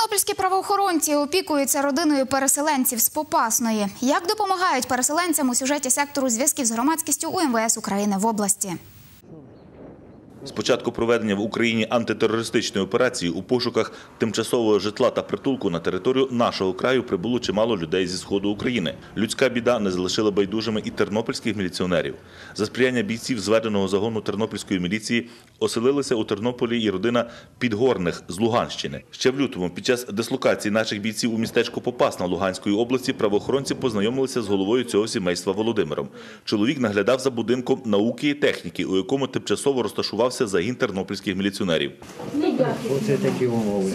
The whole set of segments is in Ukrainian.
Тернопільські правоохоронці опікуються родиною переселенців з Попасної. Як допомагають переселенцям у сюжеті сектору зв'язків з громадськістю у МВС України в області? З початку проведення в Україні антитерористичної операції у пошуках тимчасового житла та притулку на територію нашого краю прибуло чимало людей зі сходу України. Людська біда не залишила байдужими і тернопільських міліціонерів. За сприяння бійців зведеного загону тернопільської міліції оселилася у Тернополі і родина Підгорних з Луганщини. Ще в лютому, під час дислокації наших бійців у містечко Попасна Луганської області, правоохоронці познайомилися з головою цього сімейства Володимиром. Чоловік наглядав за будинком науки і техніки, у якому тимчасово розташувався загін тернопільських міліціонерів. Оце такі умови.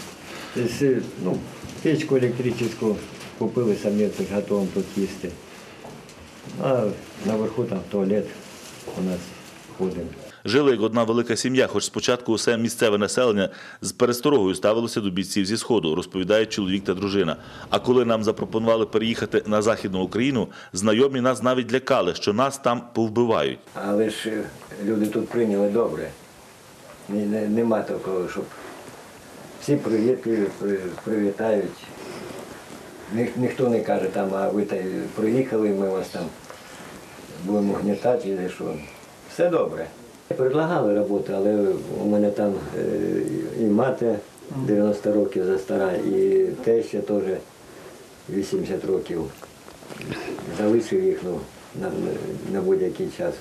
Печку електричну купили, самі готовим тут їсти. А наверху там туалет у нас ходимо. Жили як одна велика сім'я, хоч спочатку усе місцеве населення з пересторогою ставилося до бійців зі Сходу, розповідають чоловік та дружина. А коли нам запропонували переїхати на Західну Україну, знайомі нас навіть лякали, що нас там повбивають. Але ж люди тут прийняли добре. Нема такого, щоб всі привітливі, привітають. Ніхто не каже, а ви приїхали, ми вас там будемо гнітати, чи що. Все добре. Предлагали роботу, але у мене там і мати 90 років застара, і теща теж 80 років. Залишив їх на будь-який час.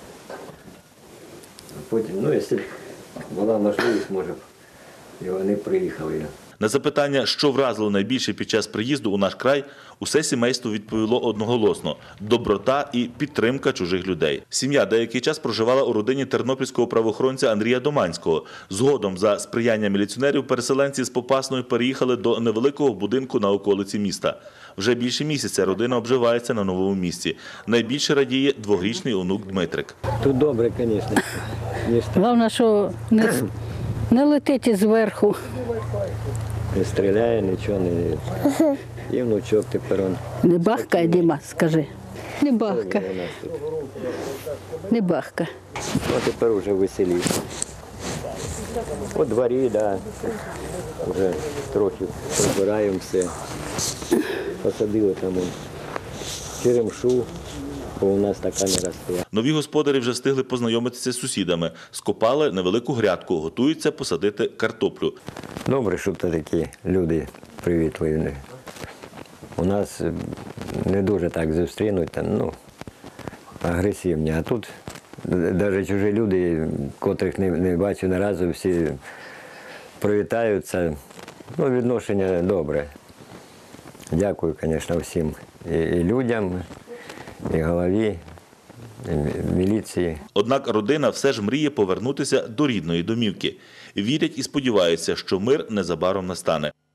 Потім, якщо була можливість, може б, і вони приїхали. На запитання, що вразило найбільше під час приїзду у наш край, усе сімейство відповіло одноголосно – доброта і підтримка чужих людей. Сім'я деякий час проживала у родині тернопільського правоохоронця Андрія Доманського. Згодом, за сприяння міліціонерів, переселенці з Попасної переїхали до невеликого будинку на околиці міста. Вже більше місяця родина обживається на новому місці. Найбільше радіє двохрічний онук Дмитрик. Тут добре, звісно. Головне, що не летить зверху. Не стріляє, нічого не... І внучок тепер он. Не бахкає, Діма, скажи. Не бахка. Не бахка. Ну, тепер вже веселіше. У дворі, так. Вже трохи прибираємо все. Посадили там черемшу, бо у нас така не росте. Нові господарі вже встигли познайомитися з сусідами. Скопали невелику грядку, готуються посадити картоплю. Добре, що такі люди привітливі. У нас не дуже так зустрінуть, агресивні. А тут навіть чужі люди, котрих не бачу ні разу, всі привітаються. Відношення добре. Дякую, звісно, всім і людям, і голові, і міліції. Однак родина все ж мріє повернутися до рідної домівки. Вірять і сподіваються, що мир незабаром настане.